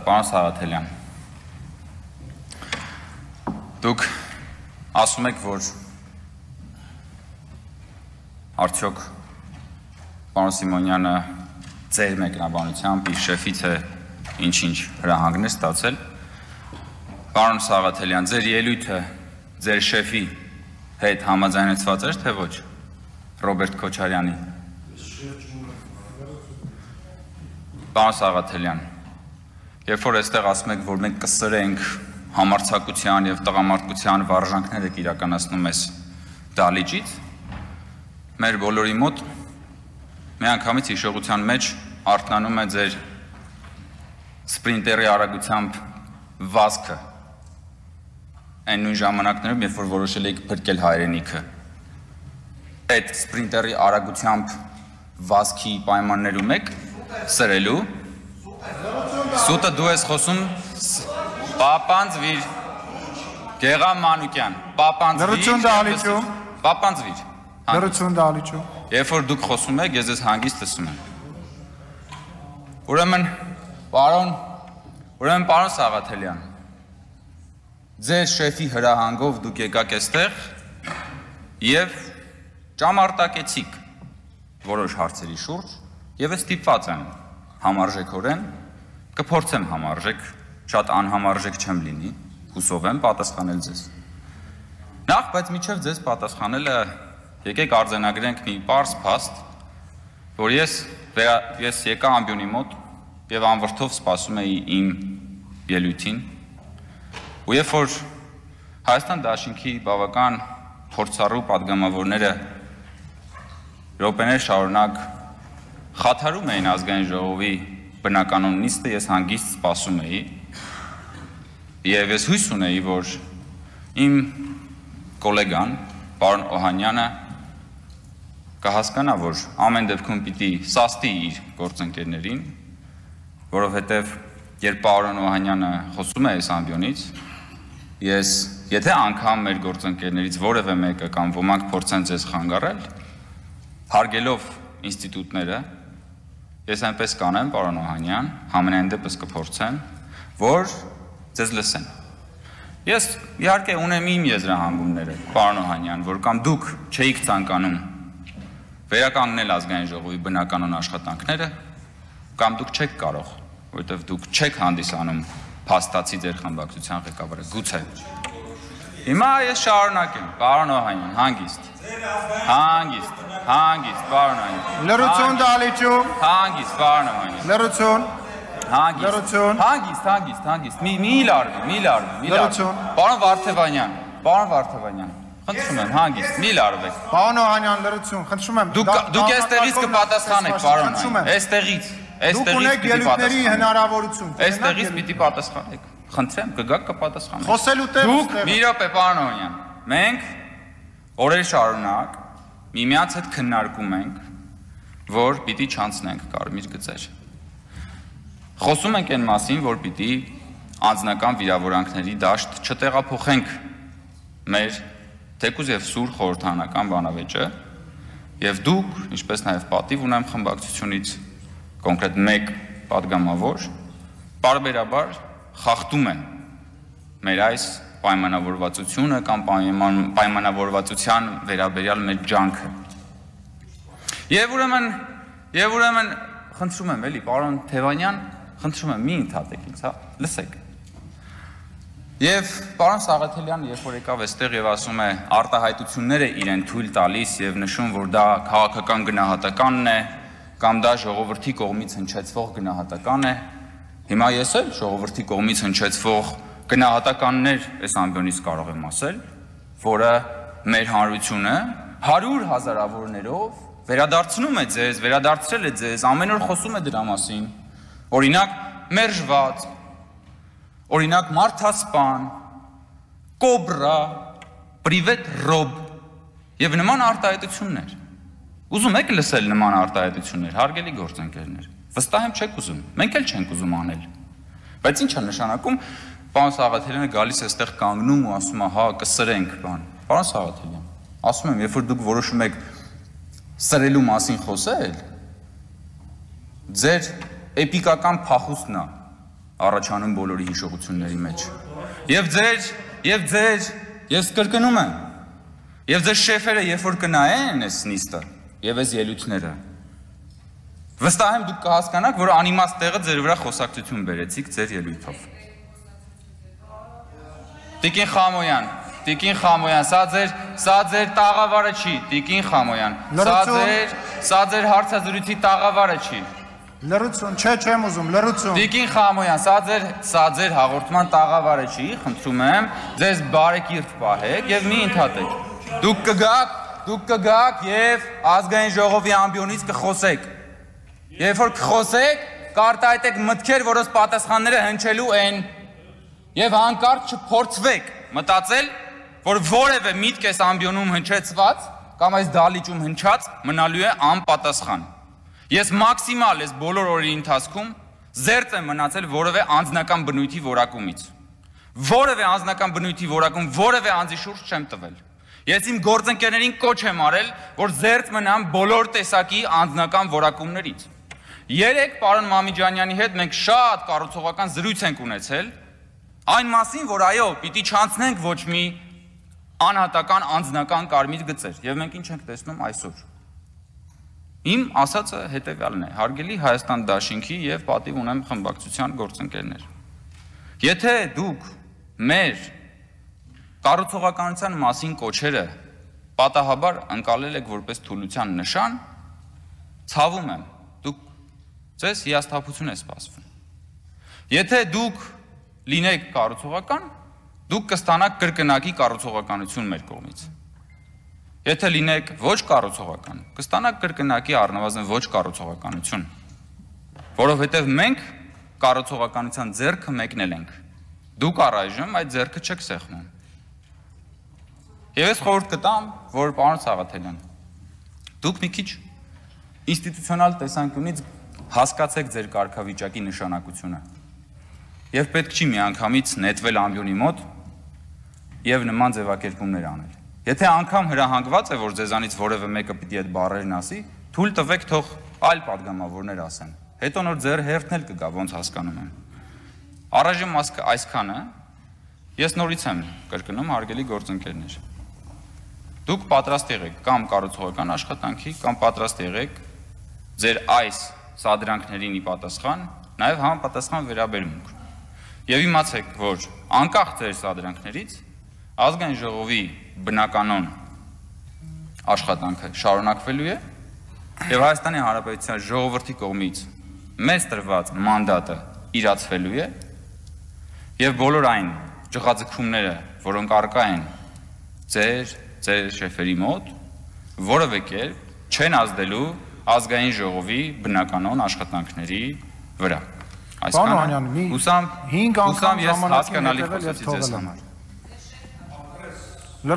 Պարոն Սաղաթելյան, դուք ասում եք, որ արդյոք պարոն Սիմոնյանը ձեր մեկնաբանությամբ իր շեֆից է ինչ-ինչ հրահանգներ ստացել։ Պարոն Սաղաթելյան, ձեր ելույթը ձեր շեֆի հետ համաձայնեցված էր, թե ոչ, Ռոբերտ Քոչարյանի։ Պարոն Սաղաթելյան, երբ որ այստեղ ասում եք, որ մենք կսրենք համարձակության և տղամարդկության վարժանքները իրականացնում ես դալիճից, մեր բոլորի մոտ միանգամից հիշողության մեջ արթնանում է ձեր սպրինտերի արագությամբ վազքը այն նույն ժամանակներում, երբ որ որոշել եք փրկել հայրենիքը։ Այդ սպրինտերի արագությամբ վազքի պայմաններում եք սրելու։ Սուտը դու ես խոսում, պապանձվիր, Գեղամ Մանուկյան, պապանձվիր, երբ որ դուք խոսում եք, ես ես հանգիստ լսում եմ։ Ուրեմն, պարոն Սաղաթելյան, ձեր շեֆի հրահանգով դուք եկաք այստեղ և ճամարտակեցիք որոշ հարցերի շուրջ և ես ստիպված եմ համարժեքորեն, կփորձեմ համարժեք, շատ անհամարժեք չեմ լինի, հուսով եմ պատասխանել ձեզ։ Նախ, բայց միջև ձեզ պատասխանելը եկեք արձանագրենք մի պարզ փաստ, որ ես եկա ամբյոնի մոտ և անվրդով սպասում էի իմ ելույթին, ու երբ որ Հայաստան դաշինքի բավական փորձառու պատգամավորները րոպեներ շարունակ խաթարում էին ազգային ժողովի բնականոն նիստը, ես հանգիստ սպասում էի և ես հույս ունեի, որ իմ կոլեգան, պարոն Օհանյանը կհասկանա, որ ամեն դեպքում պիտի սաստի իր գործընկերներին, որովհետև երբ պարոն Օհանյանը խոսում է այս ամբյոնից, ես եթե անգամ մեր գործընկերներից որևէ մեկը կամ ոմանք փորձեն ձեզ խանգարել, հարգելով ինստիտուտները, ես այնպես կանեմ, պարոն Օհանյան, համենայն դեպս կփորձեմ, որ ձեզ լսեն։ Ես իհարկե ունեմ իմ եզրահանգումները, պարոն Օհանյան, որ կամ դուք չէիք ցանկանում վերականգնել ազգային ժողովի բնականոն աշխատանքները, կամ դուք չեք կարող, որովհետև դուք չեք հանդիսանում փաստացի ձեր խմբակցության ղեկավարը, գուցե։ Հիմա ես շարունակեմ, պարոն Օհանյան, հանգիստ, պարոն Օհանյան։ Լրություն դալիճում։ Հանգիստ, պարոն Օհանյան։ Լրություն։ Հանգիստ, մի լարվի։ Պարոն Վարդևանյան, խնդրում եմ, հանգիստ, մի լարվեք։ Պարոն Օհանյան, լրություն, խնդրում եմ։ Դուք էստեղից կպատասխանեք, պարոն Օհանյան, էստեղից Դուք ունեք ելույթների հնարավորություն։ Էստեղից պիտի պատասխանեք, խնդրեմ, կգաք կպատասխանեք։ Խոսելու տեղը Դուք, մի րոպե, պարոն Օհանյան, մենք օրեր շարունակ միմյանց հետ քննարկում ենք, որ պիտի չանցնենք կարմիր գծեր։ Խոսում ենք այն մասին, որ պիտի անձնական վիրավորանքների դաշտ չտեղափոխենք մեր թեկուզ և սուր խորհրդարանական բանավեճը, և դուք, ինչպես նաև պատիվ ունեմ խմբակցությունից, կոնկրետ մեկ պատգամավոր, պարբերաբար խախտում են մեր այս պայմանավորվածությունը կամ պայմանավորվածության վերաբերյալ մեր ջանքը։ Եվ ուրեմն, խնդրում եմ էլի, պարոն Թևանյան, խնդրում եմ, մի ընդհատեք ինձ, լսեք։ Եվ պարոն Սաղաթելյան, երբ որ եկավ այստեղ և ասում է արտահայտությունները իրեն թույլ տալիս և նշում, որ դա քաղաքական գնահատականն է, կամ դա ժողովրդի կողմից հնչեցվող գնահատական է, հիմա ես էլ ժողովրդի կողմից հնչեցվող գնահատականներ այս ամբյոնից կարող եմ ասել, որը մեր հանրությունը 100 հազարավորներով վերադարձնում է ձեզ, վերադարձրել է ձեզ, ամեն օր խոսում է դրա մասին, օրինակ մերժված, օրինակ մարդասպան, կոբրա, պրիվետ ռոբ և նման արտահայտություններ։ Ուզում եք լսել նման արտահայտություններ, հարգելի գործընկերներ, վստահ եմ չեք ուզում, մենք էլ չենք ուզում անել, բայց ինչ է նշանակում, պարոն Սաղաթելյանը գալիս է այստեղ կանգնում ու ասում է, հա, կսրենք, պարոն Սաղաթելյան, ասում եմ, երբ որ դուք որոշում եք սրելու մասին խոսել, ձեր էպիկական փախուստն է, առաջանում բոլորի հիշողությունների մեջ։ Ես կրկնում եմ, եւ ձեր շեֆերը երբ որ կնայեն այս նիստը եւ այս ելույթները, վստահ եմ դուք կհասկանաք, որ անիմաստ տեղը ձեր վրա խոսակցություն բերեցիք ձեր ելույթով։ Տիկին Խամոյան, սա ձեր տաղավարը չի, Տիկին Խամոյան, սա ձեր հարցազրույցի տաղավարը չի։ Լրություն, չեմ ուզում, լրություն։ Տիկին Խամոյան, սա ձեր հաղորդման տաղավարը չի, խնդրում եմ, ձեզ բարեկիրթ պահեք եւ մի ընդհատեք։ Դուք կգաք եւ ազգային ժողովի ամբիոնից կխոսեք։ Երբ որ կխոսեք, կարտահայտեք մտքեր, որոնց պատասխանները հնչելու են եւ հանկարծ չփորձվեք մտածել, որ որևէ միտք այս ամբիոնում հնչեցված կամ այս դալիճում հնչած մնալու է անպատասխան։ Ես մաքսիմալ այս բոլոր օրերի ընթացքում զերծ եմ մնացել որևէ անձնական բնույթի որակումից։ Որևէ անձնական բնույթի որակում որևէ անձի շուրջ չեմ տվել։ Ես իմ գործընկերներին կոչ եմ արել, որ զերծ մնան բոլոր տեսակի անձնական որակումներից։ Երեկ պարոն Մամիջանյանի հետ մենք շատ կառուցողական զրույց ենք ունեցել այն մասին, որ այո, պիտի չանցնենք ոչ մի անհատական անձնական կարմիր գծեր, եւ մենք ինչ ենք տեսնում այսօր։ Իմ ասածը հետևյալն է, հարգելի Հայաստան Դաշինքի եւ պատիվ ունեմ խմբակցության գործընկերներ։ Եթե դուք մեր կառուցողականության մասին կոչերը պատահաբար ընկալել եք որպես թուլության նշան, ցավում եմ, դուք ձեզ հիասթափություն է սպասվում։ Եթե դուք լինեք կառուցողական, դուք կստանաք կրկնակի կառուցողականություն մեր կողմից։ Եթե լինեք ոչ կառուցողական, կստանաք կրկնակի առնվազն ոչ կառուցողականություն, որովհետև մենք կառուցողականության ձեռքը մեկնել ենք։ Դուք առայժմ այդ ձեռքը չեք սեղմում։ Եվ ես խորհուրդ կտամ, որ պարոն Սաղաթելյան, դուք մի քիչ ինստիտուցիոնալ տեսանկյունից հասկացեք ձեր կարգավիճակի նշանակությունը։ Եվ պետք չի միանգամից նետվել ամբիոնի մոտ եւ նման ձևակերպումներ անել։ Եթե անգամ հրահանգված է, որ ձեզանից որևէ մեկը պիտի այդ բառերն ասի, թույլ տվեք թող այլ падգամավորներ ասեն։ Հետո նոր ձեր հերթն էլ կգա, ոնց հասկանում եմ։ Առայժմ այսքանը, ես նորից եմ կրկնում, հարգելի գործընկերներ։ Դուք պատրաստ եղեք կամ կառուցողական աշխատանքի, կամ պատրաստ եղեք ձեր այս սադրանքներին ի պատասխան, նաև համապատասխան վերաբերմունք։ Եվ իմացեք, որ անկախ ձեր սադրանքներից ազգային ժողովի բնականոն աշխատանքը շարունակվելու է եւ Հայաստանի Հանրապետության ժողովրդի կողմից մեզ տրված մանդատը իրացվելու է եւ բոլոր այն ճղաձգումները, որոնք առկա են ձեր շեֆերի մոտ, որևէ կերպ չեն ազդելու ազգային ժողովի բնականոն աշխատանքների վրա։ Այսքանը հուսամ ես հասկանալի խոսեցի ձեզ համար։